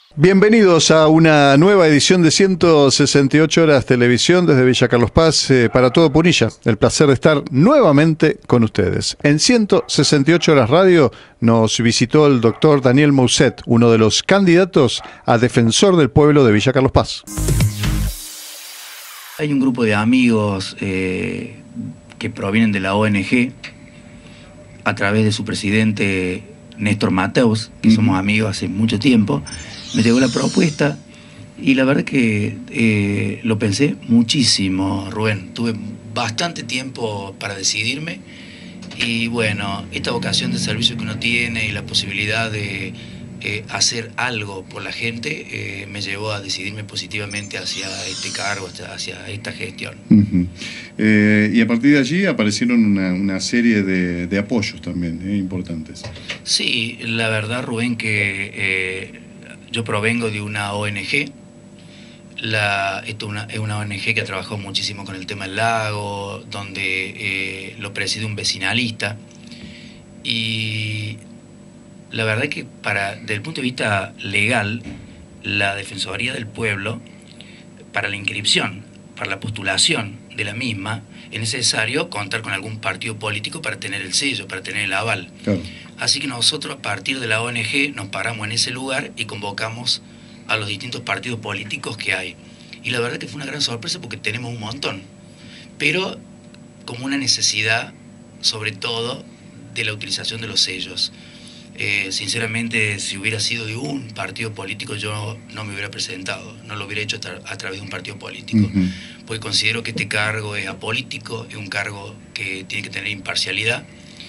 Bienvenidos a una nueva edición de 168 horas televisión desde Villa Carlos Paz para todo Punilla. El placer de estar nuevamente con ustedes. En 168 horas radio nos visitó el doctor Daniel Mousset, uno de los candidatos a defensor del pueblo de Villa Carlos Paz. Hay un grupo de amigos que provienen de la ONG a través de su presidente Néstor Mateus, que somos amigos hace mucho tiempo. Me llegó la propuesta y la verdad que lo pensé muchísimo, Rubén. Tuve bastante tiempo para decidirme y bueno, esta vocación de servicio que uno tiene y la posibilidad de hacer algo por la gente me llevó a decidirme positivamente hacia este cargo, hacia esta gestión. Y a partir de allí aparecieron una serie de apoyos también importantes. Sí, la verdad, Rubén, que yo provengo de una ONG. Esto es una ONG que ha trabajado muchísimo con el tema del lago, donde lo preside un vecinalista. Y la verdad es que desde el punto de vista legal, la Defensoría del Pueblo, para la inscripción, para la postulación de la misma, es necesario contar con algún partido político para tener el sello, para tener el aval. Claro. Así que nosotros, a partir de la ONG, nos paramos en ese lugar y convocamos a los distintos partidos políticos que hay. Y la verdad que fue una gran sorpresa porque tenemos un montón, pero como una necesidad, sobre todo, de la utilización de los sellos. Sinceramente, si hubiera sido de un partido político, yo no me hubiera presentado, no lo hubiera hecho a través de un partido político, porque considero que este cargo es apolítico, es un cargo que tiene que tener imparcialidad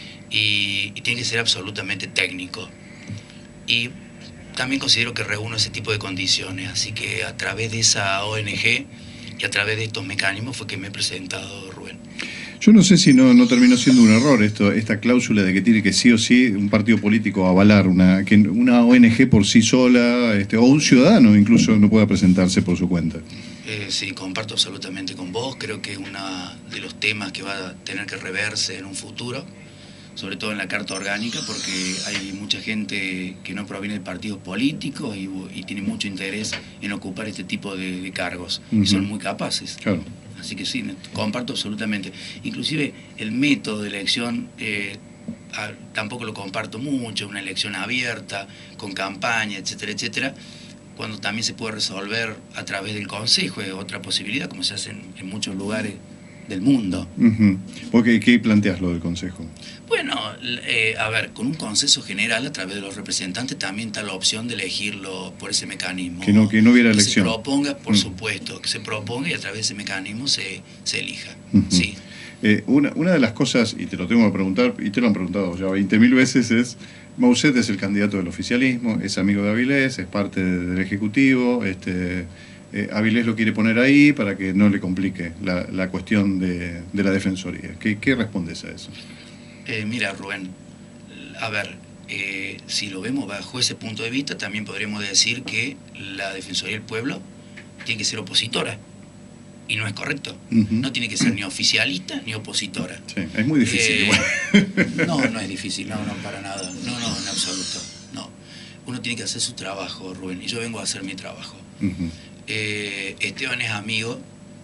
y tiene que ser absolutamente técnico. Y también considero que reúno ese tipo de condiciones, así que a través de esa ONG y a través de estos mecanismos fue que me he presentado, Rubén. Yo no sé si no terminó siendo un error esta cláusula de que tiene que sí o sí un partido político avalar que una ONG por sí sola, o un ciudadano incluso no pueda presentarse por su cuenta. Sí, comparto absolutamente con vos. Creo que es uno de los temas que va a tener que reverse en un futuro, sobre todo en la Carta Orgánica, porque hay mucha gente que no proviene de partidos políticos y tiene mucho interés en ocupar este tipo de cargos, y son muy capaces. Claro. Así que sí, comparto absolutamente. Inclusive el método de elección tampoco lo comparto mucho, una elección abierta, con campaña, etcétera, etcétera, cuando también se puede resolver a través del Consejo, es otra posibilidad, como se hace en muchos lugares del mundo. Porque, ¿qué planteas lo del Consejo? Bueno, a ver, con un consenso general a través de los representantes también está la opción de elegirlo por ese mecanismo. Que no hubiera elección. Que se proponga, por supuesto, que se proponga y a través de ese mecanismo se elija. Sí. Una de las cosas, y te lo tengo que preguntar, y te lo han preguntado ya 20.000 veces, es: Mousset es el candidato del oficialismo, es amigo de Avilés, es parte del Ejecutivo, Avilés lo quiere poner ahí para que no le complique la cuestión de la Defensoría. ¿Qué respondes a eso? Mira, Rubén, a ver, si lo vemos bajo ese punto de vista, también podríamos decir que la Defensoría del Pueblo tiene que ser opositora, y no es correcto. No tiene que ser ni oficialista ni opositora. Sí, es muy difícil. No es difícil, no, para nada. No, en absoluto. No. Uno tiene que hacer su trabajo, Rubén, y yo vengo a hacer mi trabajo. Esteban es amigo,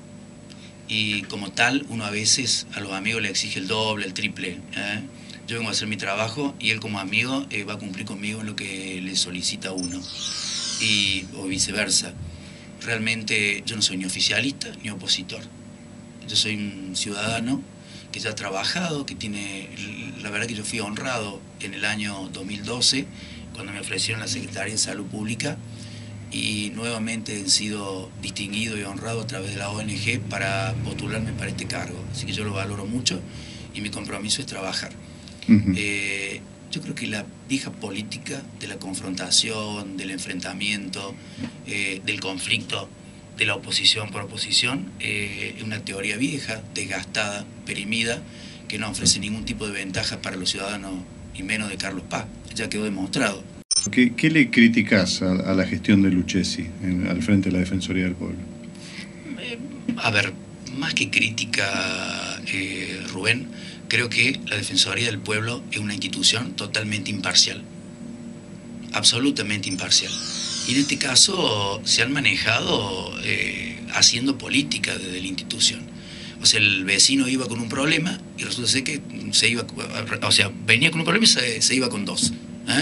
y como tal, uno a veces a los amigos le exige el doble, el triple. Yo vengo a hacer mi trabajo y él como amigo va a cumplir conmigo en lo que le solicita a uno, o viceversa. Realmente yo no soy ni oficialista ni opositor. Yo soy un ciudadano que ya ha trabajado, que tiene... La verdad que yo fui honrado en el año 2012, cuando me ofrecieron la Secretaría de Salud Pública, y nuevamente he sido distinguido y honrado a través de la ONG para postularme para este cargo. Así que yo lo valoro mucho y mi compromiso es trabajar. Yo creo que la vieja política de la confrontación, del enfrentamiento, del conflicto, de la oposición por oposición, es una teoría vieja, desgastada, perimida, que no ofrece ningún tipo de ventaja para los ciudadanos y menos de Carlos Paz. Ya quedó demostrado. ¿Qué le criticás a la gestión de Lucchesi al frente de la Defensoría del Pueblo? A ver, más que crítica, Rubén, creo que la Defensoría del Pueblo es una institución totalmente imparcial, absolutamente imparcial. Y en este caso se han manejado haciendo política desde la institución. O sea, el vecino iba con un problema y resulta ser que se iba, o sea, venía con un problema y se iba con dos.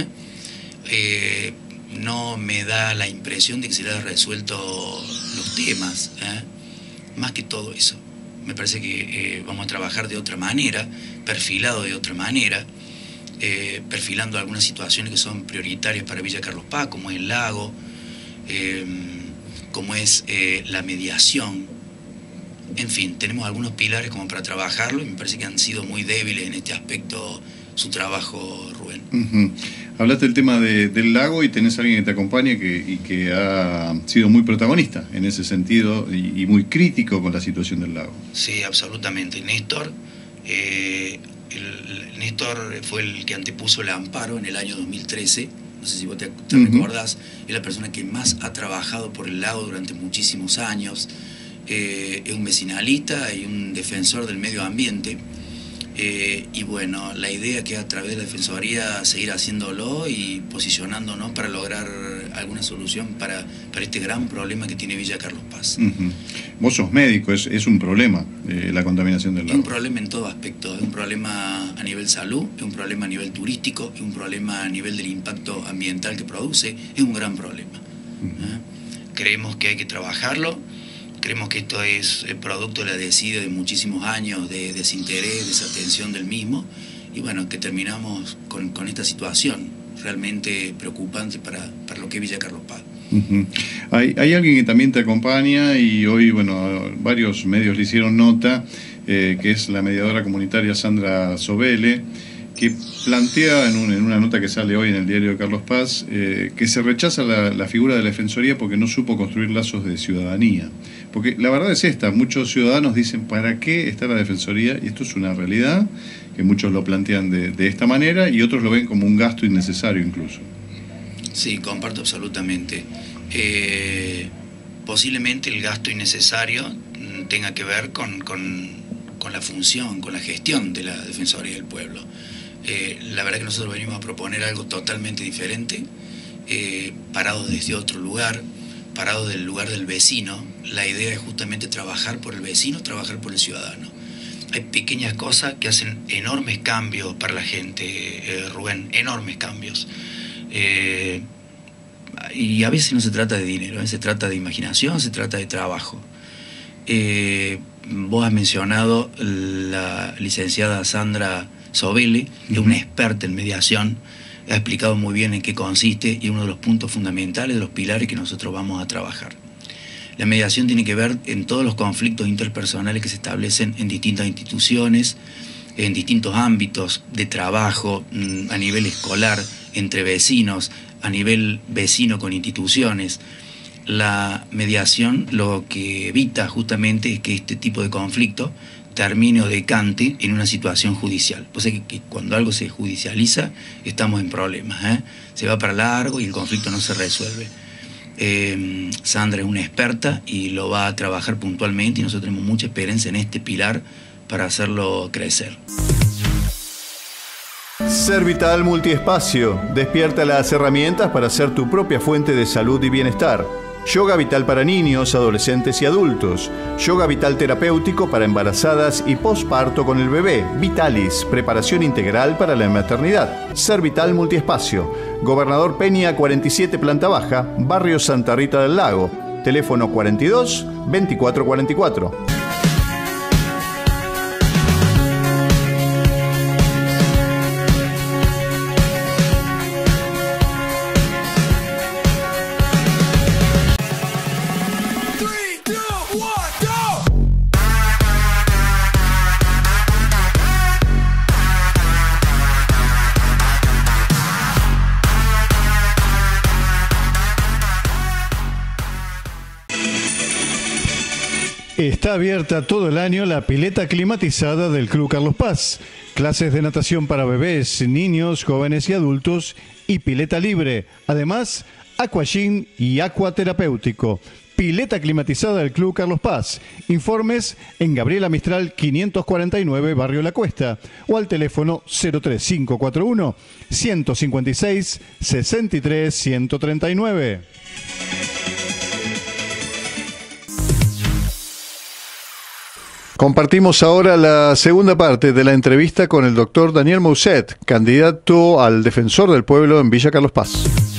No me da la impresión de que se le haya resuelto los temas, más que todo eso. Me parece que vamos a trabajar de otra manera, perfilado de otra manera, perfilando algunas situaciones que son prioritarias para Villa Carlos Paz, como es el lago, como es la mediación. En fin, tenemos algunos pilares como para trabajarlo y me parece que han sido muy débiles en este aspecto su trabajo, Rubén. Hablaste del tema del lago y tenés a alguien que te acompaña y que ha sido muy protagonista en ese sentido y muy crítico con la situación del lago. Sí, absolutamente. Néstor, Néstor fue el que antepuso el amparo en el año 2013. No sé si vos te recordás, es la persona que más ha trabajado por el lago durante muchísimos años. Es un vecinalista y un defensor del medio ambiente. Y bueno, la idea que a través de la Defensoría seguir haciéndolo y posicionándonos para lograr alguna solución para este gran problema que tiene Villa Carlos Paz. Vos sos médico, es un problema la contaminación del lago. Es un problema en todo aspecto, es un problema a nivel salud, es un problema a nivel turístico, es un problema a nivel del impacto ambiental que produce, es un gran problema. Creemos que hay que trabajarlo. Creemos que esto es el producto de la desidia de muchísimos años de desinterés, desatención del mismo, y bueno, que terminamos con esta situación realmente preocupante para lo que es Villa Carlos Paz. Hay alguien que también te acompaña y hoy, bueno, varios medios le hicieron nota, que es la mediadora comunitaria Sandra Sobele, que plantea en una nota que sale hoy en el diario de Carlos Paz, que se rechaza la figura de la Defensoría porque no supo construir lazos de ciudadanía. Porque la verdad es esta, muchos ciudadanos dicen, ¿para qué está la Defensoría? Y esto es una realidad, que muchos lo plantean de esta manera y otros lo ven como un gasto innecesario incluso. Sí, comparto absolutamente. Posiblemente el gasto innecesario tenga que ver con la función, con la gestión de la Defensoría del Pueblo. La verdad que nosotros venimos a proponer algo totalmente diferente, parado desde otro lugar, parado del lugar del vecino. La idea es justamente trabajar por el vecino, trabajar por el ciudadano. Hay pequeñas cosas que hacen enormes cambios para la gente, Rubén, enormes cambios. Y a veces no se trata de dinero, se trata de imaginación, se trata de trabajo. Vos has mencionado la licenciada Sandra Sobele, que es una experta en mediación, ha explicado muy bien en qué consiste y uno de los puntos fundamentales, de los pilares que nosotros vamos a trabajar. La mediación tiene que ver en todos los conflictos interpersonales que se establecen en distintas instituciones, en distintos ámbitos de trabajo, a nivel escolar, entre vecinos, a nivel vecino con instituciones. La mediación lo que evita justamente es que este tipo de conflicto termine o decante en una situación judicial. Pues es que cuando algo se judicializa estamos en problemas, se va para largo y el conflicto no se resuelve. Sandra es una experta y lo va a trabajar puntualmente y nosotros tenemos mucha esperanza en este pilar para hacerlo crecer. Servital Multiespacio. Despierta las herramientas para ser tu propia fuente de salud y bienestar. Yoga vital para niños, adolescentes y adultos. Yoga vital terapéutico para embarazadas y posparto con el bebé. Vitalis, preparación integral para la maternidad. Servital Multiespacio. Gobernador Peña 47, planta baja, barrio Santa Rita del Lago. Teléfono 42 2444. Está abierta todo el año la pileta climatizada del Club Carlos Paz. Clases de natación para bebés, niños, jóvenes y adultos y pileta libre. Además, aquagym y acuaterapéutico. Pileta climatizada del Club Carlos Paz. Informes en Gabriela Mistral 549, Barrio La Cuesta, o al teléfono 03541 156 63 139. Compartimos ahora la segunda parte de la entrevista con el doctor Daniel Mousset, candidato al Defensor del Pueblo en Villa Carlos Paz.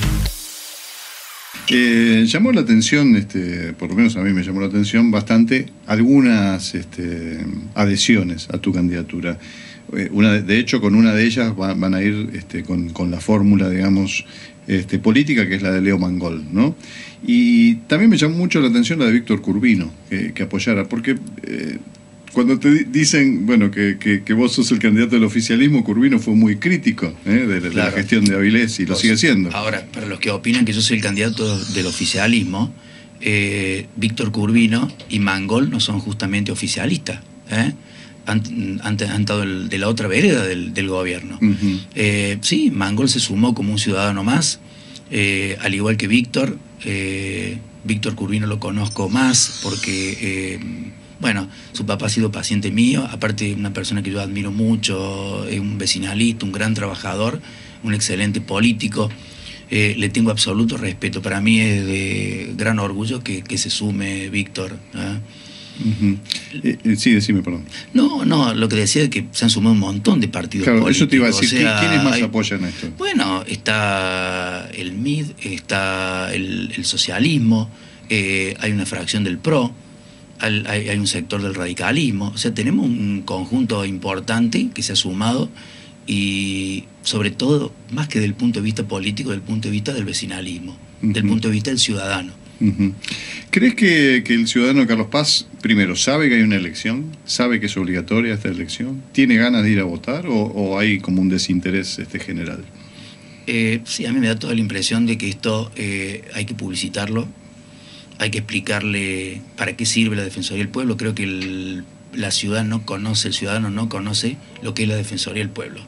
Llamó la atención, por lo menos a mí me llamó la atención bastante, algunas adhesiones a tu candidatura. De hecho, con una de ellas van a ir con la fórmula, digamos, política, que es la de Leo Mangol, ¿no? Y también me llamó mucho la atención la de Víctor Curvino, que apoyara, porque cuando te dicen, bueno, que vos sos el candidato del oficialismo, Curvino fue muy crítico de la gestión de Avilés y lo sigue siendo. Ahora, para los que opinan que yo soy el candidato del oficialismo, Víctor Curvino y Mangol no son justamente oficialistas, han estado de la otra vereda del gobierno. Sí, Mangol se sumó como un ciudadano más, al igual que Víctor. Víctor Curvino lo conozco más porque, bueno, su papá ha sido paciente mío, aparte una persona que yo admiro mucho, es un vecinalista, un gran trabajador, un excelente político. Le tengo absoluto respeto. Para mí es de gran orgullo que se sume Víctor. Sí, decime, perdón. No, lo que decía es que se han sumado un montón de partidos políticos. Eso te iba a decir. O sea, ¿quiénes más apoyan esto? Bueno, está el MID, está el socialismo, hay una fracción del PRO, hay un sector del radicalismo. O sea, tenemos un conjunto importante que se ha sumado y, sobre todo, más que del punto de vista político, del punto de vista del vecinalismo, del punto de vista del ciudadano. ¿Crees que el ciudadano de Carlos Paz, primero, sabe que hay una elección? ¿Sabe que es obligatoria esta elección? ¿Tiene ganas de ir a votar o hay como un desinterés general? Sí, a mí me da toda la impresión de que esto hay que publicitarlo, hay que explicarle para qué sirve la Defensoría del Pueblo. Creo que la ciudad no conoce, el ciudadano no conoce lo que es la Defensoría del Pueblo.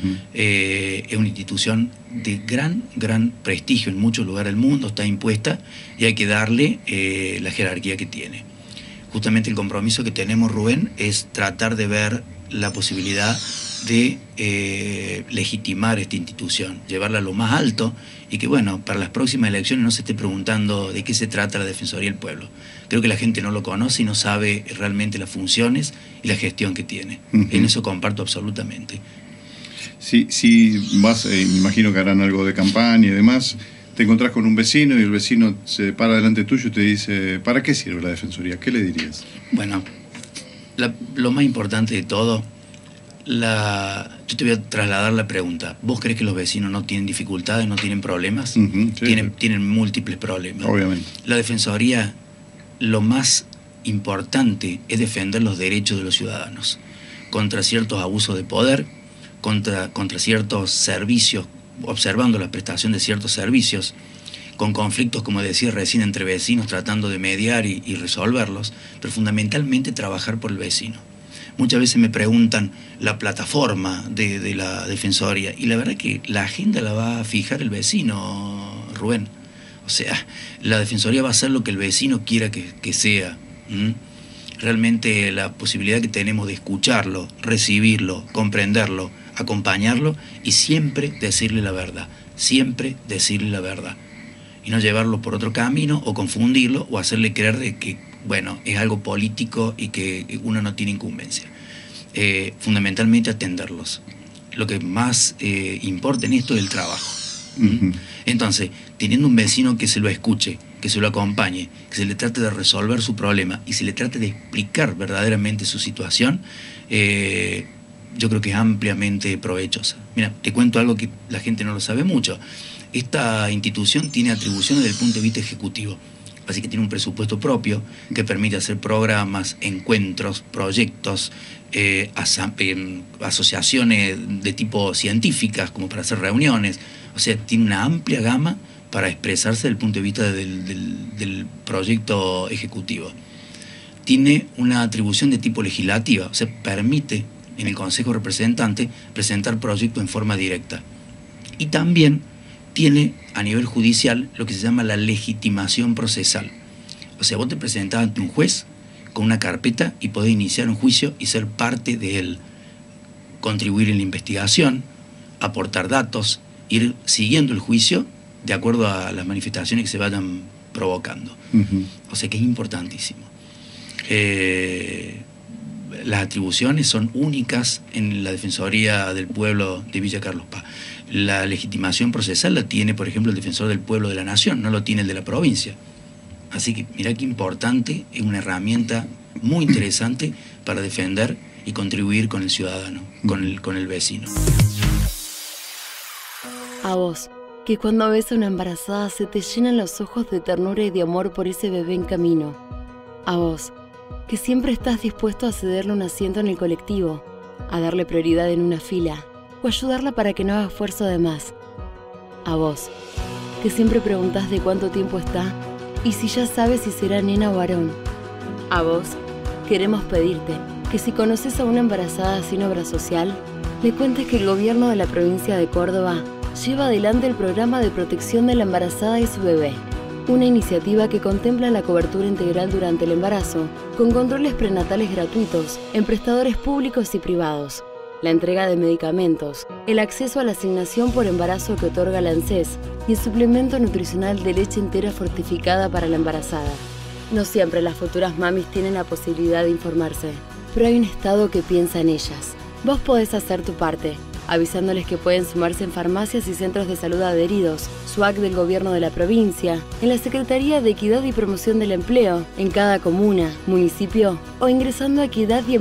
Es una institución de gran prestigio en muchos lugares del mundo, está impuesta y hay que darle la jerarquía que tiene. Justamente el compromiso que tenemos, Rubén, es tratar de ver la posibilidad de legitimar esta institución, llevarla a lo más alto y que, bueno, para las próximas elecciones no se esté preguntando de qué se trata la Defensoría del Pueblo. Creo que la gente no lo conoce y no sabe realmente las funciones y la gestión que tiene. En eso comparto absolutamente. Si vas, me imagino que harán algo de campaña y demás, te encontrás con un vecino y el vecino se para delante tuyo y te dice, ¿para qué sirve la Defensoría? ¿Qué le dirías? Bueno, lo más importante de todo, yo te voy a trasladar la pregunta. ¿Vos crees que los vecinos no tienen dificultades, no tienen problemas? Sí, tienen múltiples problemas. Obviamente. La Defensoría, lo más importante es defender los derechos de los ciudadanos contra ciertos abusos de poder, contra ciertos servicios, observando la prestación de ciertos servicios, con conflictos, como decía recién, entre vecinos, tratando de mediar y resolverlos, pero fundamentalmente trabajar por el vecino. Muchas veces me preguntan la plataforma de la Defensoría, y la verdad es que la agenda la va a fijar el vecino, Rubén. O sea, la Defensoría va a hacer lo que el vecino quiera que sea. Realmente la posibilidad que tenemos de escucharlo, recibirlo, comprenderlo, acompañarlo y siempre decirle la verdad, siempre decirle la verdad. Y no llevarlo por otro camino o confundirlo o hacerle creer de que, bueno, es algo político y que uno no tiene incumbencia. Fundamentalmente atenderlos. Lo que más importa en esto es el trabajo. Entonces, teniendo un vecino que se lo escuche, que se lo acompañe, que se le trate de resolver su problema y se le trate de explicar verdaderamente su situación, yo creo que es ampliamente provechosa. Mira, te cuento algo que la gente no lo sabe mucho. Esta institución tiene atribuciones desde el punto de vista ejecutivo. Así que tiene un presupuesto propio que permite hacer programas, encuentros, proyectos, asociaciones de tipo científicas, como para hacer reuniones. O sea, tiene una amplia gama para expresarse desde el punto de vista del proyecto ejecutivo. Tiene una atribución de tipo legislativa, o sea, permite en el Consejo Representante presentar proyectos en forma directa. Y también tiene a nivel judicial lo que se llama la legitimación procesal. O sea, vos te presentás ante un juez con una carpeta y podés iniciar un juicio y ser parte de él, contribuir en la investigación, aportar datos, ir siguiendo el juicio de acuerdo a las manifestaciones que se vayan provocando. O sea que es importantísimo. las atribuciones son únicas en la Defensoría del Pueblo de Villa Carlos Paz. La legitimación procesal la tiene, por ejemplo, el Defensor del Pueblo de la Nación, no lo tiene el de la provincia. Así que mirá qué importante, es una herramienta muy interesante para defender y contribuir con el ciudadano, con el vecino. A vos, que cuando ves a una embarazada se te llenan los ojos de ternura y de amor por ese bebé en camino. A vos, que siempre estás dispuesto a cederle un asiento en el colectivo, a darle prioridad en una fila o ayudarla para que no haga esfuerzo de más. A vos, que siempre preguntás de cuánto tiempo está y si ya sabes si será nena o varón. A vos, queremos pedirte que si conoces a una embarazada sin obra social, le cuentes que el gobierno de la provincia de Córdoba lleva adelante el programa de protección de la embarazada y su bebé. Una iniciativa que contempla la cobertura integral durante el embarazo, con controles prenatales gratuitos en prestadores públicos y privados, la entrega de medicamentos, el acceso a la asignación por embarazo que otorga la ANSES y el suplemento nutricional de leche entera fortificada para la embarazada. No siempre las futuras mamis tienen la posibilidad de informarse, pero hay un Estado que piensa en ellas. Vos podés hacer tu parte, avisándoles que pueden sumarse en farmacias y centros de salud adheridos, SUAC del gobierno de la provincia, en la Secretaría de Equidad y Promoción del Empleo, en cada comuna, municipio o ingresando a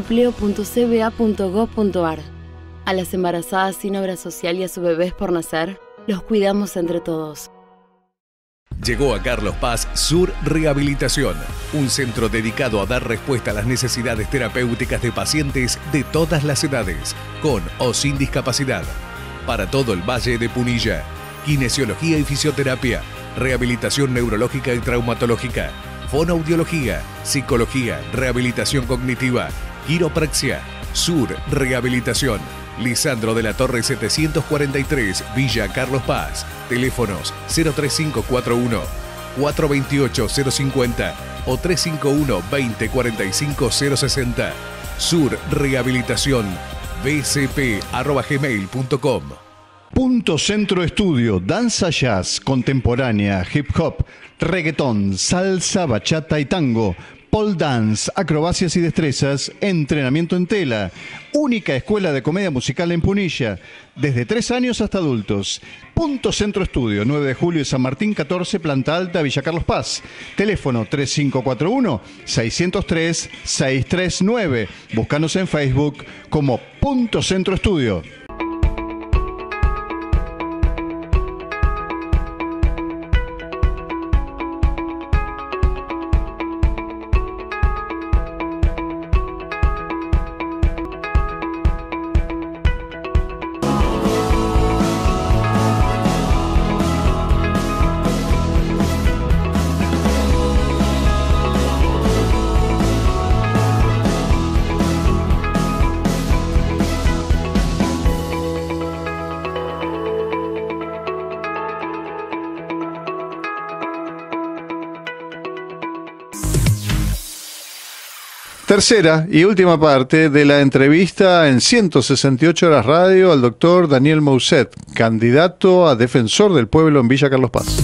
equidadyempleo.cba.gov.ar. A las embarazadas sin obra social y a sus bebés por nacer, los cuidamos entre todos. Llegó a Carlos Paz Sur Rehabilitación, un centro dedicado a dar respuesta a las necesidades terapéuticas de pacientes de todas las edades, con o sin discapacidad. Para todo el Valle de Punilla, kinesiología y fisioterapia, rehabilitación neurológica y traumatológica, fonoaudiología, psicología, rehabilitación cognitiva, quiropraxia. Sur Rehabilitación, Lisandro de la Torre 743, Villa Carlos Paz. Teléfonos 03541 428 050 o 351 2045 060. Sur Rehabilitación, bcp@gmail.com. Punto Centro Estudio, danza jazz, contemporánea, hip hop, reggaetón, salsa, bachata y tango, pole dance, acrobacias y destrezas, entrenamiento en tela. Única escuela de comedia musical en Punilla, desde 3 años hasta adultos. Punto Centro Estudio, 9 de julio de San Martín 14, planta alta, Villa Carlos Paz. Teléfono 3541-603-639. Búscanos en Facebook como Punto Centro Estudio. Tercera y última parte de la entrevista en 168 Horas Radio al doctor Daniel Mousset, candidato a Defensor del Pueblo en Villa Carlos Paz.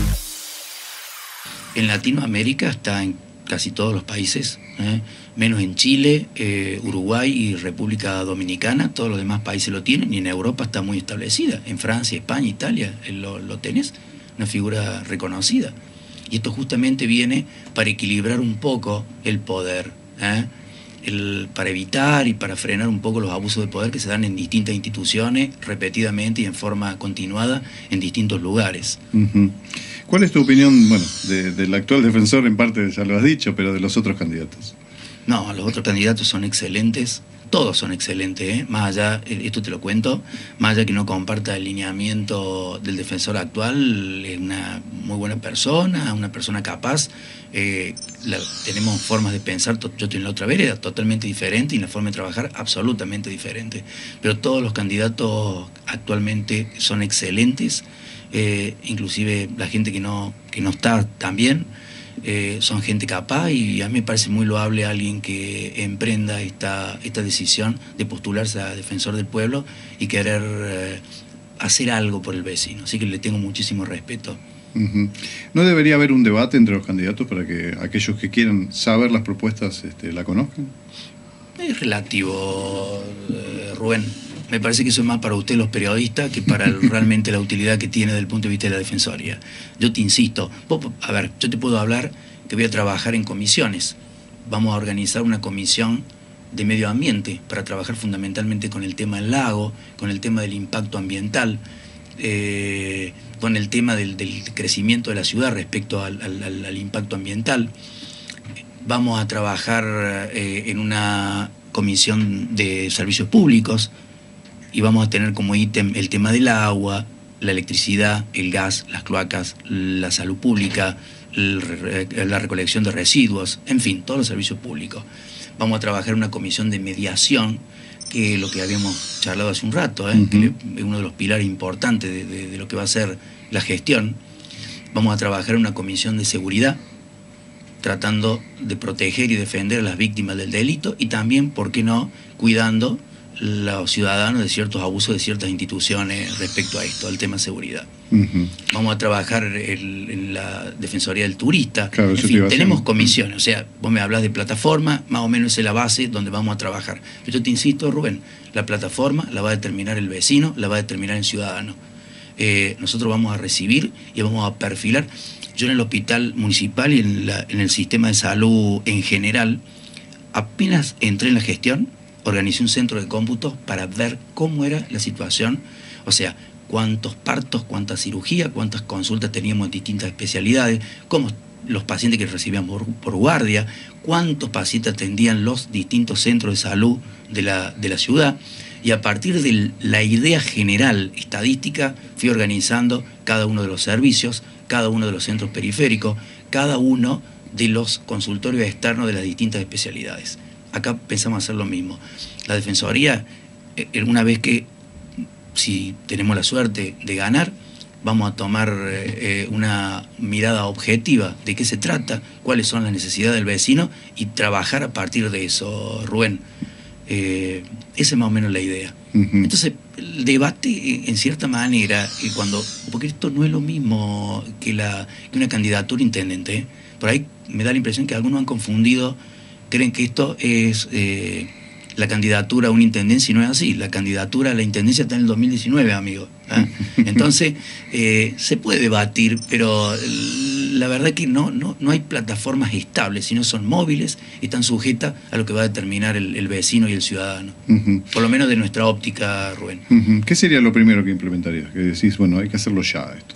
En Latinoamérica está en casi todos los países, menos en Chile, Uruguay y República Dominicana. Todos los demás países lo tienen, y en Europa está muy establecida. En Francia, España, Italia lo tenés, una figura reconocida. Y esto justamente viene para equilibrar un poco el poder, para evitar y para frenar un poco los abusos de poder que se dan en distintas instituciones, repetidamente y en forma continuada en distintos lugares. ¿Cuál es tu opinión, bueno, del actual defensor? En parte ya lo has dicho, pero de los otros candidatos. No, los otros candidatos son excelentes, todos son excelentes, más allá, esto te lo cuento, más allá que no comparta el lineamiento del defensor actual, es una muy buena persona, una persona capaz. Tenemos formas de pensar, yo estoy en la otra vereda, totalmente diferente, y la forma de trabajar absolutamente diferente. Pero todos los candidatos actualmente son excelentes, inclusive la gente que no está tan bien, son gente capaz, y a mí me parece muy loable alguien que emprenda esta decisión de postularse a defensor del pueblo y querer hacer algo por el vecino. Así que le tengo muchísimo respeto. ¿No debería haber un debate entre los candidatos para que aquellos que quieran saber las propuestas la conozcan? es relativo, Rubén. Me parece que eso es más para usted, los periodistas, que para realmente la utilidad que tiene desde el punto de vista de la Defensoría. Yo te insisto, a ver, yo te puedo hablar que voy a trabajar en comisiones. Vamos a organizar una comisión de medio ambiente para trabajar fundamentalmente con el tema del lago, con el tema del impacto ambiental, con el tema del crecimiento de la ciudad respecto al impacto ambiental. Vamos a trabajar en una comisión de servicios públicos y vamos a tener como ítem el tema del agua, la electricidad, el gas, las cloacas, la salud pública, la recolección de residuos, en fin, todos los servicios públicos. Vamos a trabajar en una comisión de mediación, que es lo que habíamos charlado hace un rato, que es uno de los pilares importantes de lo que va a ser la gestión. Vamos a trabajar en una comisión de seguridad, tratando de proteger y defender a las víctimas del delito y también, ¿por qué no?, cuidando a los ciudadanos de ciertos abusos de ciertas instituciones respecto a esto, al tema de seguridad. Vamos a trabajar en la Defensoría del Turista. Claro, en fin, tenemos comisiones, o sea, vos me hablas de plataforma, más o menos es la base donde vamos a trabajar. Pero yo te insisto, Rubén, la plataforma la va a determinar el vecino, la va a determinar el ciudadano. Nosotros vamos a recibir y vamos a perfilar. Yo en el hospital municipal y en el sistema de salud en general, apenas entré en la gestión, organicé un centro de cómputos para ver cómo era la situación, o sea, cuántos partos, cuántas cirugías, cuántas consultas teníamos en distintas especialidades, cómo los pacientes que recibíamos por guardia, cuántos pacientes atendían los distintos centros de salud de la ciudad, y a partir de la idea general estadística fui organizando cada uno de los servicios, cada uno de los centros periféricos, cada uno de los consultorios externos de las distintas especialidades. Acá pensamos hacer lo mismo. La Defensoría, una vez que, si tenemos la suerte de ganar, vamos a tomar una mirada objetiva de qué se trata, cuáles son las necesidades del vecino y trabajar a partir de eso, Rubén. Esa es más o menos la idea. Entonces, el debate, en cierta manera, porque esto no es lo mismo que una candidatura intendente, por ahí me da la impresión que algunos han confundido, creen que esto es la candidatura a una intendencia y no es así. La candidatura a la intendencia está en el 2019, amigo. Entonces, se puede debatir, pero la verdad es que no hay plataformas estables, sino son móviles y están sujetas a lo que va a determinar el vecino y el ciudadano. Por lo menos de nuestra óptica, Rubén. ¿Qué sería lo primero que implementarías? Que decís, bueno, hay que hacerlo ya esto.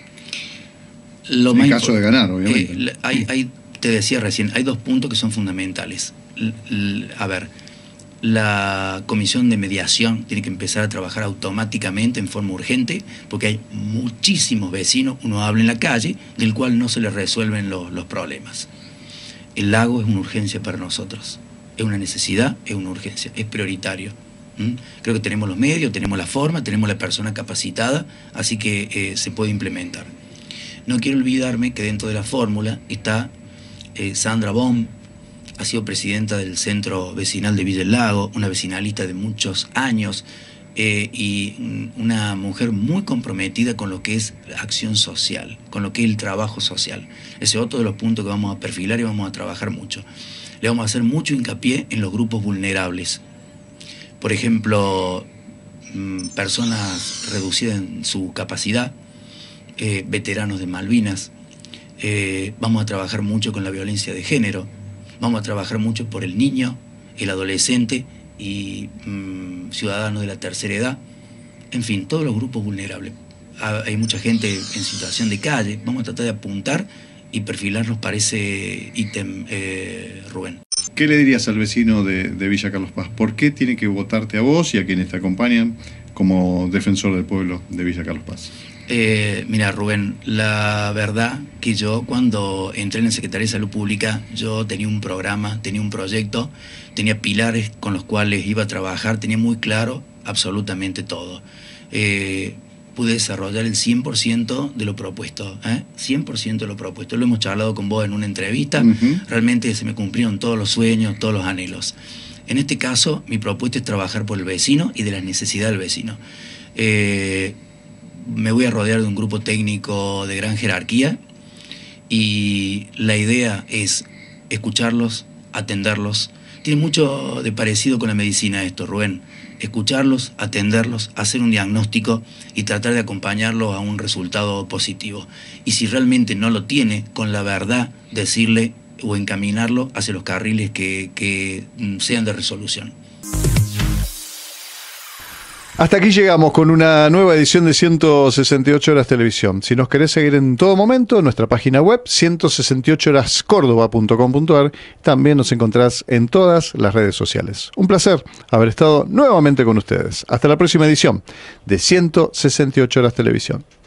En caso de ganar, obviamente. Te decía recién, hay dos puntos que son fundamentales. A ver, la comisión de mediación tiene que empezar a trabajar automáticamente en forma urgente, porque hay muchísimos vecinos, uno habla en la calle, del cual no se les resuelven los problemas. El lago es una urgencia para nosotros, es una necesidad, es una urgencia, es prioritario. Creo que tenemos los medios, tenemos la forma, tenemos la persona capacitada, así que se puede implementar. No quiero olvidarme que dentro de la fórmula está Sandra Bohm, ha sido presidenta del Centro Vecinal de Villa del Lago, una vecinalista de muchos años y una mujer muy comprometida con lo que es acción social, con lo que es el trabajo social. Ese es otro de los puntos que vamos a perfilar y vamos a trabajar mucho. Le vamos a hacer mucho hincapié en los grupos vulnerables. Por ejemplo, personas reducidas en su capacidad, veteranos de Malvinas. Vamos a trabajar mucho con la violencia de género, vamos a trabajar mucho por el niño, el adolescente y ciudadanos de la tercera edad, en fin, todos los grupos vulnerables. Hay mucha gente en situación de calle, vamos a tratar de apuntar y perfilarnos para ese ítem, Rubén. ¿Qué le dirías al vecino de Villa Carlos Paz? ¿Por qué tiene que votarte a vos y a quienes te acompañan como defensor del pueblo de Villa Carlos Paz? Mira, Rubén, la verdad que yo cuando entré en la Secretaría de Salud Pública, yo tenía un programa, tenía un proyecto, tenía pilares con los cuales iba a trabajar, tenía muy claro absolutamente todo. Pude desarrollar el 100% de lo propuesto, 100% de lo propuesto. Lo hemos charlado con vos en una entrevista, realmente se me cumplieron todos los sueños, todos los anhelos. En este caso, mi propuesta es trabajar por el vecino y de las necesidades del vecino. Me voy a rodear de un grupo técnico de gran jerarquía y la idea es escucharlos, atenderlos. Tiene mucho de parecido con la medicina esto, Rubén. Escucharlos, atenderlos, hacer un diagnóstico y tratar de acompañarlos a un resultado positivo. Y si realmente no lo tiene, con la verdad, decirle o encaminarlo hacia los carriles que sean de resolución. Hasta aquí llegamos con una nueva edición de 168 Horas Televisión. Si nos querés seguir en todo momento, nuestra página web 168horascordoba.com.ar. También nos encontrás en todas las redes sociales. Un placer haber estado nuevamente con ustedes. Hasta la próxima edición de 168 Horas Televisión.